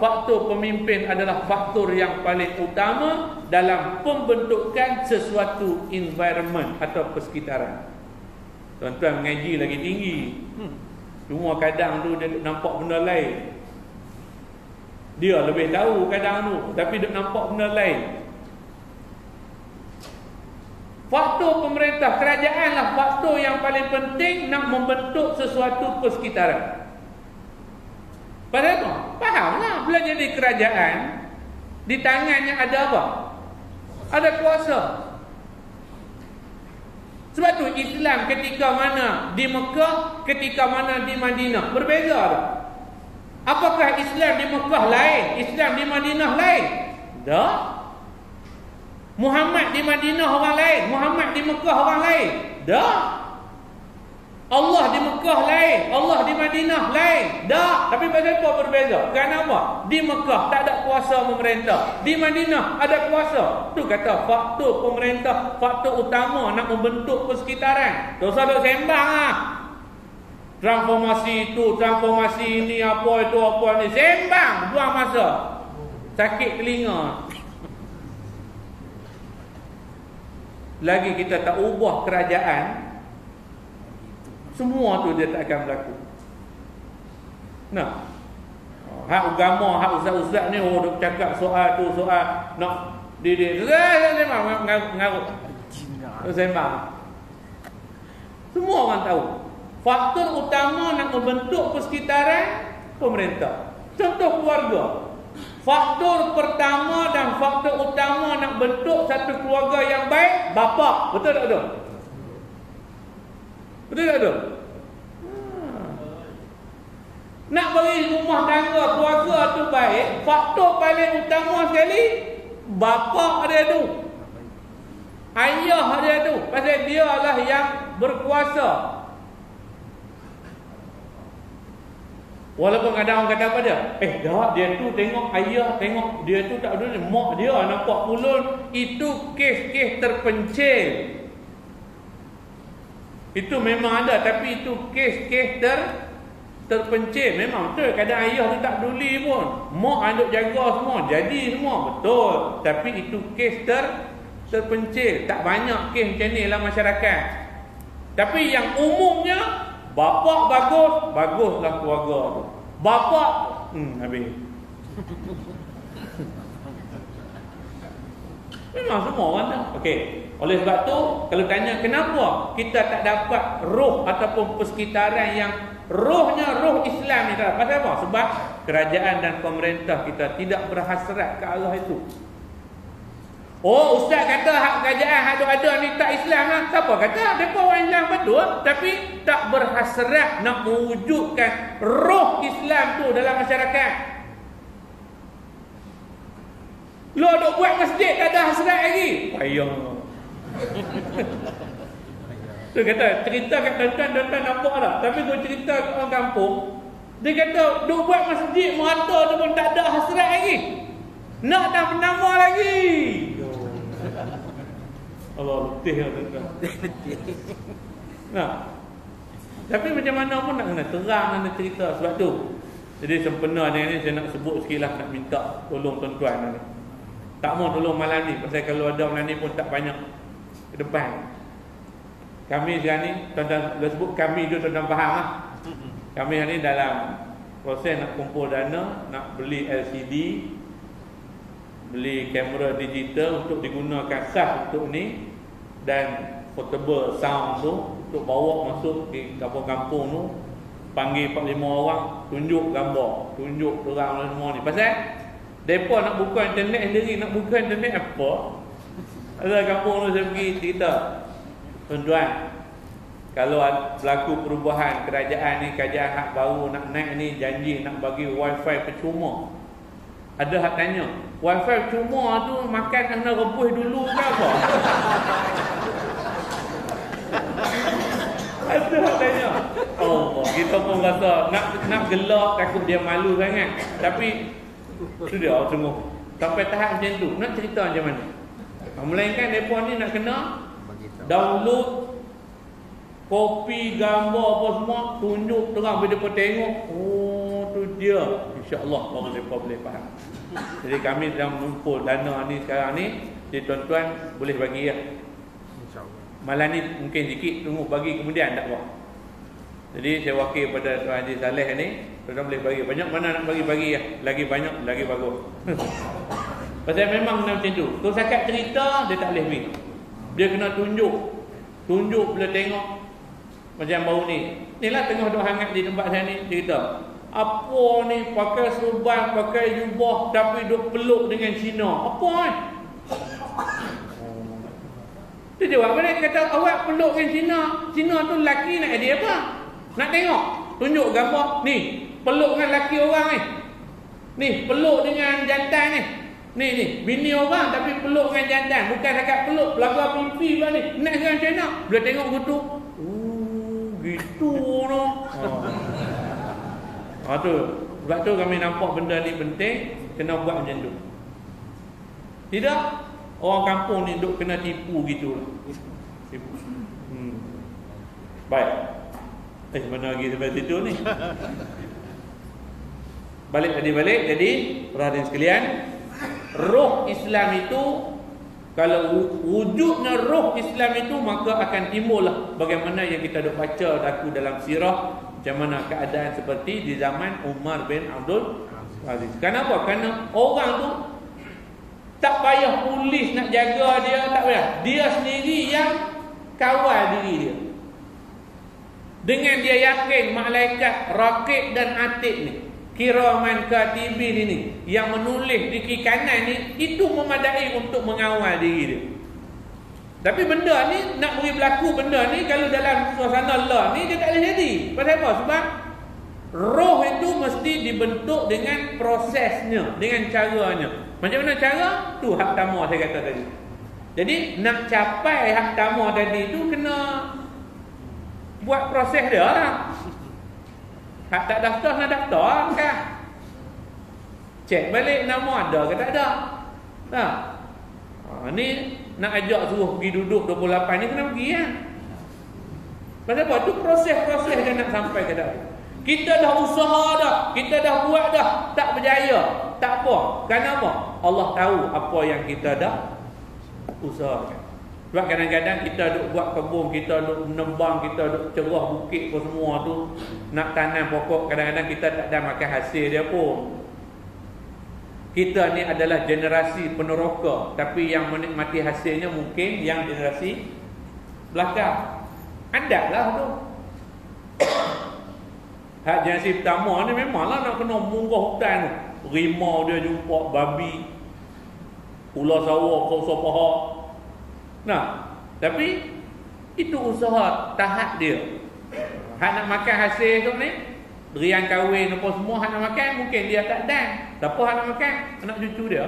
faktor pemimpin adalah faktor yang paling utama dalam pembentukan sesuatu environment atau persekitaran. Tuan-tuan mengaji lagi tinggi, cuma kadang tu dia nampak benda lain. Dia lebih tahu kadang tu, tapi dia nampak benda lain. Faktor pemerintah, kerajaanlah faktor yang paling penting nak membentuk sesuatu persekitaran. Pada apa? Fahamlah, bila jadi kerajaan, di tangannya ada apa? Ada kuasa. Sebab tu Islam ketika mana di Mekah, ketika mana di Madinah, berbeza tak? Apakah Islam di Mekah lain, Islam di Madinah lain? Tak. Muhammad di Madinah orang lain, Muhammad di Mekah orang lain. Tak. Allah di Mekah lain, Allah di Madinah lain. Tak. Tapi pasal apa berbeza? Kenapa? Di Mekah tak ada kuasa pemerintah, di Madinah ada kuasa. Tu kata faktor pemerintah, faktor utama nak membentuk persekitaran. Tak usah duk sembang lah. Transformasi itu, transformasi ini, apa itu, apa ni. Sembang, buang masa. Sakit telinga. Lagi kita tak ubah kerajaan, semua tu dia tak akan berlaku. Nah, hak agama, hak ustaz-ustaz ni duk cakap soal tu, soal nak didik. Sembang, ngarut. Sembang. Semua orang tahu. Faktor utama nak membentuk persekitaran, pemerintah. Contoh keluarga. Faktor pertama dan faktor utama nak bentuk satu keluarga yang baik, bapa. Betul tak betul? Betul tak betul? Nak bagi rumah tangga, keluarga tu baik, faktor paling utama sekali, bapa dia tu, ayah dia tu. Pasal dia lah yang berkuasa. Walaupun kadang orang kata apa dia? Dah dia tu tengok ayah, tengok dia tu tak ada, mak dia nampak pulun. Itu kes-kes terpencil. Itu memang ada, tapi itu kes-kes terpencil. Memang betul, kadang ayah tu tak peduli pun, mak anduk jaga semua, jadi semua betul. Tapi itu kes terpencil. Tak banyak kes macam ni dalam masyarakat. Tapi yang umumnya, bapa bagus, baguslah keluarga tu. Bapa habis. Memang semua orang tahu. Okey. Oleh sebab tu, kalau tanya kenapa kita tak dapat roh ataupun persekitaran yang rohnya roh Islam ni, pasal apa? Sebab kerajaan dan pemerintah kita tidak berhasrat ke arah itu. Oh, ustaz kata hak kerajaan hak ada ni tak Islam lah. Siapa kata? Mereka orang Islam betul, tapi tak berhasrat nak mewujudkan roh Islam tu dalam masyarakat. Lo duk buat masjid tak ada hasrat lagi. Payah. Tu kata, cerita kat tuan-tuan nampak tak? Tapi kalau cerita kat orang kampung, dia kata duk buat masjid merata tu pun tak ada hasrat lagi. Nak dah menambah lagi. Allah letih lah tuan-tuan. Nah, tapi macam mana pun nak kena terang, nak cerita. Sebab tu, jadi sempena ni saya nak sebut sikit lah, nak minta tolong tuan-tuan ni. Tak mau tolong malam ni, pasal kalau ada malam ni pun tak banyak ke depan. Kami sekarang ni, tuan-tuan dah sebut kami tu, tuan-tuan faham lah. Kami hari ni dalam proses nak kumpul dana, nak beli LCD, beli kamera digital untuk digunakan sah untuk ni, dan portable sound tu untuk bawa masuk di kampung-kampung tu, panggil 4-5 orang, tunjuk gambar, tunjuk orang semua ni. Pasal mereka nak buka internet sendiri, nak buka internet apa? Ada kampung tu saya pergi cerita, tuan-tuan, kalau berlaku perubahan kerajaan ni, kerajaan hak baru nak naik ni, janji nak bagi wifi percuma. Ada hak tanya, wifi percuma tu makan kena rebus dulu ke apa? Ada hak tanya. Allah, kita pun rasa nak gelak, takut dia malu sangat. Tapi tu dia sungguh sampai tahap macam tu. Nak cerita macam mana? Melainkan mereka ni nak kena download, copy gambar apa semua, tunjuk terang bila mereka tengok, oh tu dia. InsyaAllah baru mereka boleh faham. Jadi kami sedang mengumpul dana ni sekarang ni. Jadi tuan-tuan boleh bagi ya. InsyaAllah. Malam ni mungkin sikit, tunggu bagi kemudian tak apa. Jadi saya wakil pada Tuan Haji Saleh ni, tuan-tuan boleh bagi. Banyak mana nak bagi-bagi ya. Lagi banyak, lagi bagus. Pasal memang macam tu. Tu sakat cerita, dia tak boleh pergi. Dia kena tunjuk. Tunjuk bila tengok. Macam baru ni. Ni lah tengah duk hangat di tempat saya ni, cerita. Apa ni, pakai serban, pakai jubah, tapi duk peluk dengan Cina. Apa ni? Dia jawab balik, kata awak peluk dengan Cina. Cina tu lelaki nak dia apa? Nak tengok? Tunjuk gambar. Ni, peluk dengan lelaki orang ni. Ni, peluk dengan jantan ni. Ni, bini orang tapi peluk dengan jantan. Bukan dekat peluk, pelaga pipi pula ni. Nak dengan Cina. Bila tengok gitu. Gitu no. Tu. Sebab tu kami nampak benda ni penting, kena buat macam tu. Tidak, orang kampung ni duk kena tipu gitu lah. Tipu. Baik. Mana lagi sampai situ ni? Balik. Jadi perhatian sekalian, roh Islam itu, kalau wujudnya roh Islam itu, maka akan timbullah bagaimana yang kita dah baca daku dalam sirah, macam mana keadaan seperti di zaman Umar bin Abdul Aziz. Kenapa? Kerana orang tu tak payah polis nak jaga dia, tak payah. Dia sendiri yang kawal diri dia. Dengan dia yakin malaikat Raqib dan Atid ni, Kiraman Katibin ini, yang menulis di kiri kanan ni, itu memadai untuk mengawal diri dia. Tapi benda ni, nak beri berlaku benda ni, kalau dalam suasana Allah ni, dia tak boleh jadi. Pasal apa? Sebab roh itu mesti dibentuk dengan prosesnya, dengan caranya. Macam mana cara? Tu hak tamah saya kata tadi. Jadi nak capai hak tamah tadi tu, kena buat proses dia lah. Hak tak daftar, nak daftar kan? Cek balik nama ada ke tak ada. Ni nak ajak suruh pergi duduk 28 ni, kena pergi kan? Pasal apa? Tu proses-proses dia nak sampai ke dah. Kita dah usaha dah, kita dah buat dah, tak berjaya, tak apa. Kenapa? Allah tahu apa yang kita dah usahakan. Sebab kadang-kadang kita duk buat kebun, kita duk menembang, kita duk cerah bukit pun semua tu, nak tanam pokok, kadang-kadang kita tak ada makan hasil dia pun. Kita ni adalah generasi peneroka, tapi yang menikmati hasilnya mungkin yang generasi belakang. Adatlah tu. Hak generasi pertama ni memanglah nak kena munggah hutan tu. Rimau dia jumpa babi, ular sawah, kau paha. Nah, tapi itu usaha tahap dia. Hak nak makan hasil tu ni, berian kahwin apa semua, hak nak makan mungkin dia tak dan. Siapa hak nak makan? Anak cucu dia.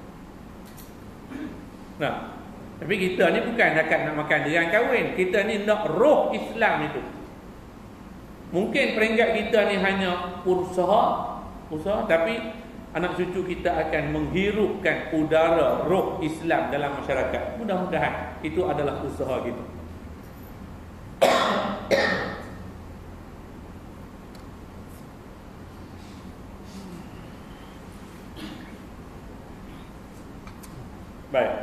Nah, tapi kita ni bukan dekat nak makan berian kahwin. Kita ni nak roh Islam itu. Mungkin peringkat kita ni hanya usaha, tapi anak cucu kita akan menghirupkan udara roh Islam dalam masyarakat. Mudah-mudahan itu adalah usaha kita. Baik.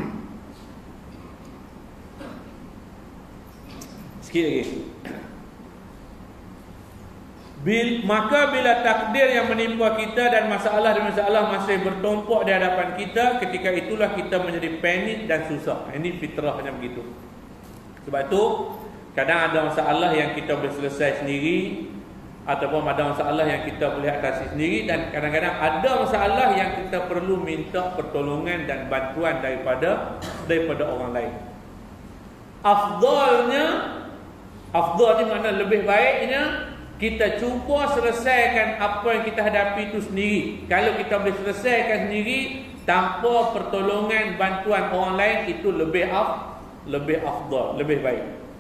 Sikit lagi. Maka bila takdir yang menimpa kita dan masalah demi masalah masih bertumpuk di hadapan kita, ketika itulah kita menjadi panik dan susah. Ini fitrahnya begitu. Sebab itu kadang ada masalah yang kita boleh selesai sendiri, ataupun ada masalah yang kita boleh atasi sendiri, dan kadang-kadang ada masalah yang kita perlu minta pertolongan dan bantuan daripada orang lain. Afdal ni makna lebih baiknya kita cuba selesaikan apa yang kita hadapi itu sendiri. Kalau kita boleh selesaikan sendiri tanpa pertolongan bantuan orang lain, itu lebih afdal, lebih baik.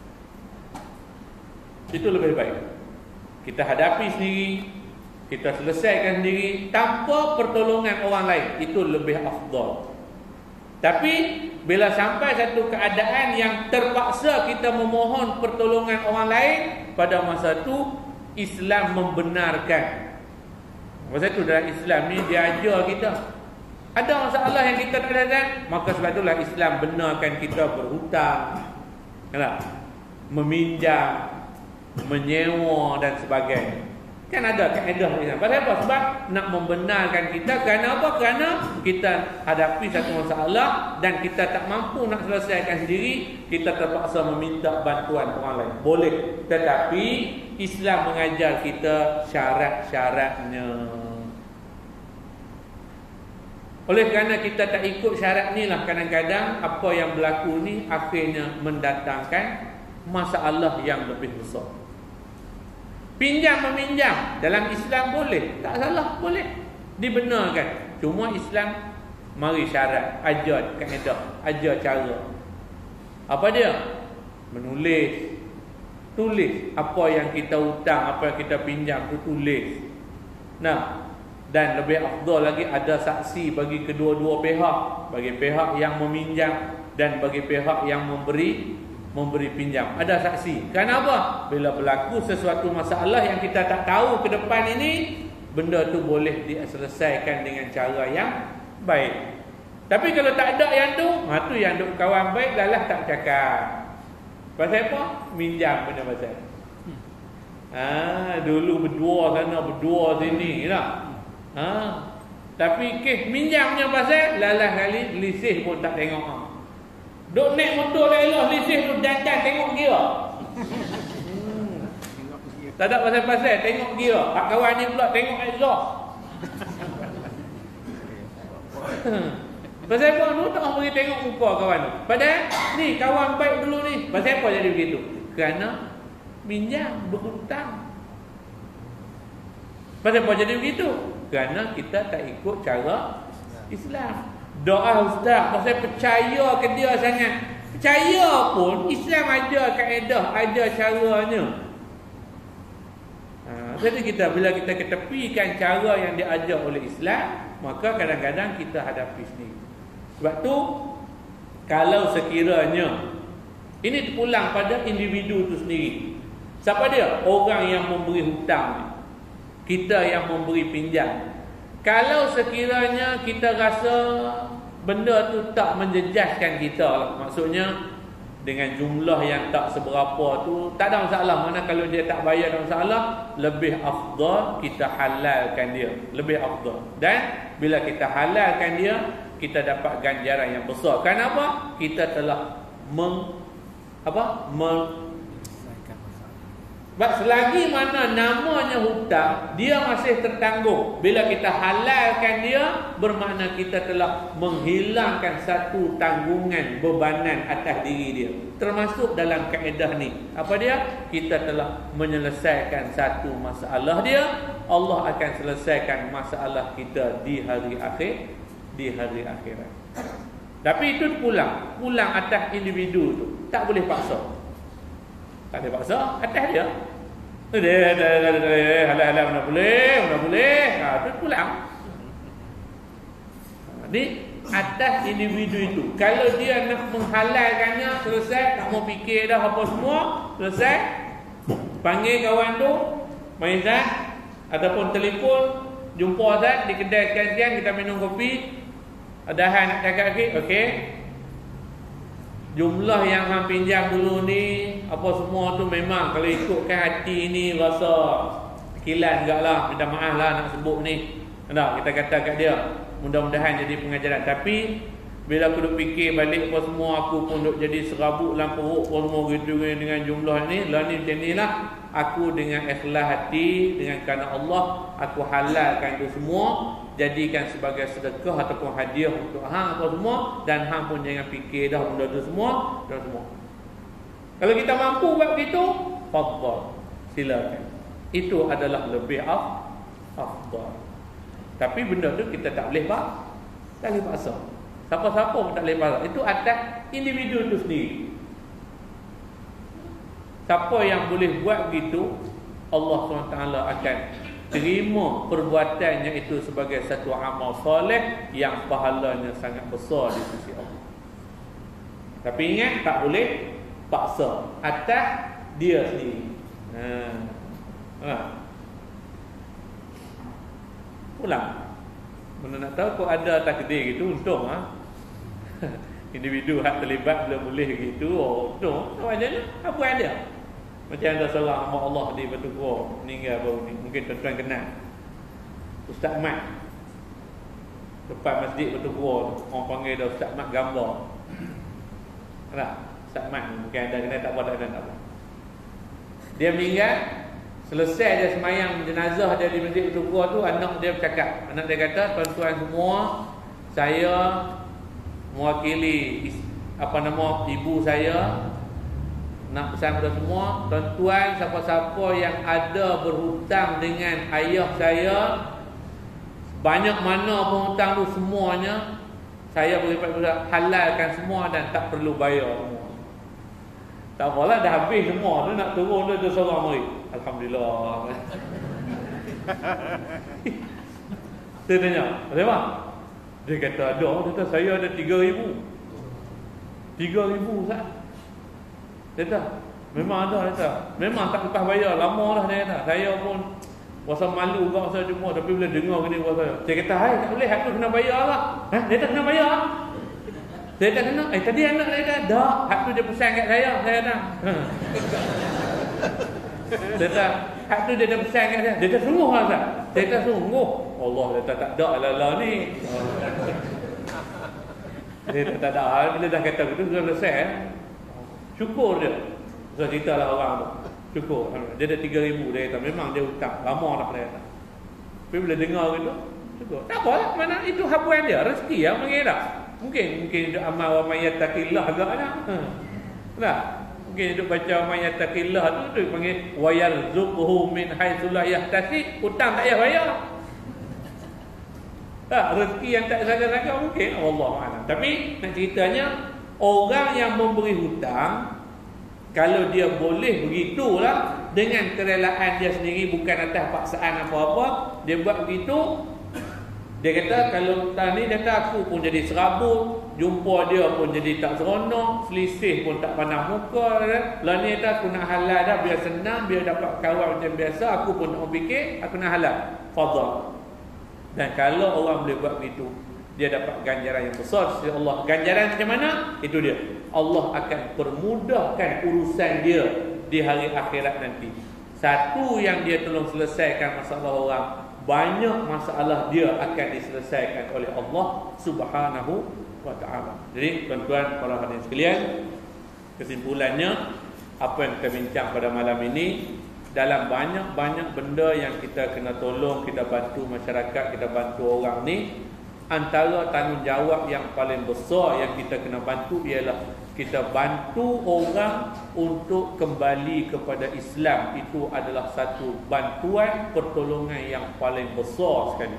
Itu lebih baik. Kita hadapi sendiri, kita selesaikan sendiri tanpa pertolongan orang lain, itu lebih afdal. Tapi bila sampai satu keadaan yang terpaksa kita memohon pertolongan orang lain, pada masa itu Islam membenarkan Pasal itu dalam Islam ni dia ajar kita. Ada masalah yang kita tak ada, maka sebab itulah Islam benarkan kita berhutang, kan? Meminjam, menyewa dan sebagainya. Kan ada kaedah Islam. Pasal apa? Sebab nak membenarkan kita. Kerana apa? Kerana kita hadapi satu masalah dan kita tak mampu nak selesaikan sendiri, kita terpaksa meminta bantuan orang lain. Boleh. Tetapi Islam mengajar kita syarat-syaratnya. Oleh kerana kita tak ikut syarat ni lah, kadang-kadang apa yang berlaku ni akhirnya mendatangkan masalah yang lebih besar. Pinjam meminjam dalam Islam boleh, tak salah, boleh, dibenarkan. Cuma Islam mari syarat, ajar kaedah, ajar cara. Apa dia? Menulis. Tulis apa yang kita hutang, apa yang kita pinjam tu tulis. Nah, dan lebih afdal lagi ada saksi bagi kedua-dua pihak, bagi pihak yang meminjam dan bagi pihak yang memberi pinjam. Ada saksi. Kenapa? Bila berlaku sesuatu masalah yang kita tak tahu ke depan ini, benda tu boleh diselesaikan dengan cara yang baik. Tapi kalau tak ada yang tu, tu yang duk kawan baik dah tak cakap. Pasal apa? Minjam benda pasal. Dulu berdua sana, berdua sini lah. Tapi kes minjamnya pasal lalah kali lisih pun tak tengok. Duk naik motor lah lisih tu dandan tengok gira. Tak ada pasal-pasal tengok gira. Pak kawan ni pula tengok exhaust. Pasal apa tu tak pergi tengok muka kawan tu. Padahal ni kawan baik dulu ni. Pasal apa jadi begitu? Kerana minjam, berhutang. Pasal apa jadi begitu? Kerana kita tak ikut cara Islam. Doa ustaz pasal percaya ke dia sangat. Percaya pun Islam ada kaedah, ada caranya. Jadi kita bila kita ketepikan cara yang diajar oleh Islam, maka kadang-kadang kita hadapi sendiri. Sebab tu kalau sekiranya ini terpulang pada individu tu sendiri. Siapa dia? Orang yang memberi hutang ni. Kita yang memberi pinjam. Kalau sekiranya kita rasa benda tu tak menjejaskan kita lah, maksudnya dengan jumlah yang tak seberapa tu, tak ada masalah. Mana kalau dia tak bayar tak masalah, lebih afdal kita halalkan dia, lebih afdal. Dan bila kita halalkan dia, kita dapat ganjaran yang besar. Kenapa? Kita telah sebab selagi mana namanya hutang, dia masih tertanggung. Bila kita halalkan dia, bermakna kita telah menghilangkan satu tanggungan, bebanan atas diri dia. Termasuk dalam kaedah ni. Apa dia? Kita telah menyelesaikan satu masalah dia. Allah akan selesaikan masalah kita di hari akhir, di hari akhirat. Tapi itu pulang atas individu tu. Tak boleh paksa. Tak boleh paksa atas dia. Halal mana boleh. Itu pulang. Ni atas individu itu. Kalau dia nak menghalalkannya, selesai, tak mau fikir dah apa semua, selesai. Panggil kawan tu, main Zat ataupun telefon, jumpa Zat di kedai sekian-sekian, kita minum kopi. Ada hal nak cakap sikit, okey. Jumlah yang hang pinjam dulu ni, apa semua tu memang kalau ikutkan hati ni rasa kilan juga minta maaf lah nak sebut ni. Kita kata kat dia, mudah-mudahan jadi pengajaran. Tapi bila aku duk fikir balik apa semua, aku pun duk jadi serabut dalam perut apa semua gitu dengan jumlah ni. Lah ni macam ni lah. Aku dengan ikhlas hati, dengan kerana Allah, aku halalkan itu semua, jadikan sebagai sedekah ataupun hadiah untuk hang apa semua, dan hang pun jangan fikir dah benda tu semua dan semua. Kalau kita mampu buat begitu, fadhal, silakan. Itu adalah lebih afdal. Tapi benda tu kita tak boleh paksa. Siapa-siapa pun tak boleh paksa. Itu atas individu tu sendiri. Siapa yang boleh buat begitu, Allah SWT akan terima perbuatannya itu sebagai satu amal soleh yang pahalanya sangat besar di sisi Allah. Tapi ingat, tak boleh paksa atas dia sendiri. pulang. Mana nak tahu kok ada takdir gitu, untung individu hak terlibat bila boleh gitu, untung. Wajahnya apa ada? Macam ada seorang hamba Allah di Batu Kura meninggal baru ni, mungkin tuan-tuan kenal. Ustaz Mat, depan masjid Batu Kura, orang panggil dia Ustaz Mat gambar. Tak? Ustaz Mat mungkin ada kenal, tak apa. Dia meninggal, selesai dia semayang jenazah dia di masjid Batu Kura tu, anak dia bercakap. Anak dia kata, tuan-tuan semua, saya mewakili ibu saya nak pesan kepada semua, tuan-tuan siapa-siapa yang ada berhutang dengan ayah saya, banyak mana pun hutang tu semuanya saya beri halalkan semua dan tak perlu bayar semua. Tak apalah, dah habis semua tu, nak turun tu seorang mari. Alhamdulillah. Saya tanya, "Apa?" Dia kata, "Ada." Dia kata, "Saya ada 3,000." 3,000 Ustaz. Dia kata, "Memang ada." Dia kata, "Memang tak lepas bayar, lama dah." Dia kata, "Saya pun rasa malu juga masa jumpa, tapi bila dengar gini rasa." Saya kata, "Hai, tak boleh, hak tu kena bayar lah." Dia tak kena bayar. Saya tak kena. Tadi anak saya kata, "Dak, hak tu dia pesan kat saya." Saya kata, dia kata, "Hak tu dia dah pesan kat saya." Dia kata, "Sungguh lah Ustaz?" Saya kata, "Sungguh." Allah, dia kata, "Tak ada lah ni." Dia kata, "Tak ada." Bila dah kata begitu, sudah selesai. Syukur dia. Saya cerita lah orang tu, syukur. Dia ada 3,000. Dia kata, memang dia hutang lama dah. Dia kata, tapi bila dengar gitu, syukur. Tak apa lah, mana itu habuan dia, rezeki yang panggil dah. Mungkin dia amal wa may yattaqillah agaknya. Nah, mungkin duk baca wa may yattaqillah tu panggil wa yarzuquhu min haitsu la yahtasib, hutang tak payah bayar. Tak, rezeki yang tak sangka-sangka mungkin, Allah a'lam. Tapi nak ceritanya, orang yang memberi hutang, kalau dia boleh begitulah dengan kerelaan dia sendiri, bukan atas paksaan apa-apa, dia buat begitu. Dia kata, kalau hutang ni, dia kata, aku pun jadi serabut, jumpa dia pun jadi tak seronok, selisih pun tak pandang muka. Lalu ni kata, aku nak halal dah, biar senang, biar dapat kawan macam biasa, aku pun tak fikir, aku nak halal. Fadhal. Dan kalau orang boleh buat begitu, dia dapat ganjaran yang besar sisi Allah. Ganjaran macam mana? Itu dia. Allah akan permudahkan urusan dia di hari akhirat nanti. Satu yang dia tolong selesaikan masalah orang, banyak masalah dia akan diselesaikan oleh Allah Subhanahu wa ta'ala. Jadi tuan-tuan para hadirin sekalian, kesimpulannya apa yang kita bincang pada malam ini, dalam banyak-banyak benda yang kita kena tolong, kita bantu masyarakat, kita bantu orang ni, antara tanggungjawab yang paling besar yang kita kena bantu ialah kita bantu orang untuk kembali kepada Islam. Itu adalah satu bantuan pertolongan yang paling besar sekali.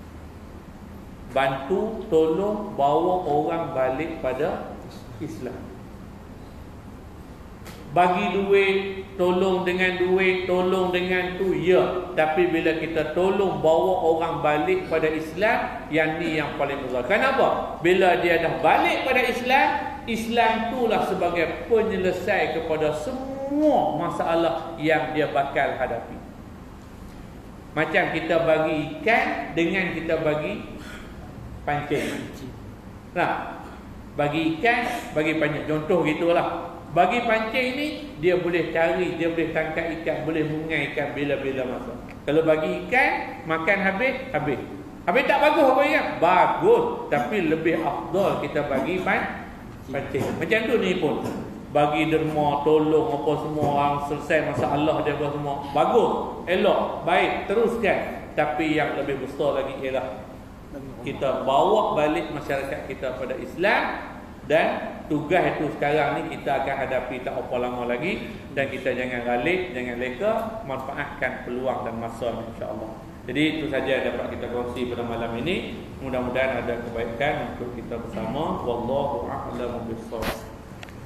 Bantu, tolong, bawa orang balik pada Islam. Bagi duit, tolong dengan duit, tolong dengan tu, ya. Tapi bila kita tolong bawa orang balik pada Islam, yang ni yang paling besar. Kenapa? Bila dia dah balik pada Islam, Islam itulah sebagai penyelesai kepada semua masalah yang dia bakal hadapi. Macam kita bagi ikan dengan kita bagi pancing. Nah, bagi ikan, bagi pancing. Contoh gitulah. Bagi pancing ni, dia boleh cari, dia boleh tangkap ikan, boleh mungai ikan bila-bila masa. Kalau bagi ikan, makan habis. Habis tak bagus apa ikan? Bagus. Tapi lebih afdal kita bagi pancing. Macam tu ni pun. Bagi derma, tolong apa semua orang, selesai masalah dia apa semua. Bagus, elok, baik, teruskan. Tapi yang lebih besar lagi ialah kita bawa balik masyarakat kita pada Islam. Dan tugas itu sekarang ni kita akan hadapi tak apa lama lagi. Dan kita jangan ralik, jangan leka, manfaatkan peluang dan masa insya-Allah. Jadi itu saja yang dapat kita kongsi pada malam ini. Mudah-mudahan ada kebaikan untuk kita bersama. Wallahu a'lamu bissawab.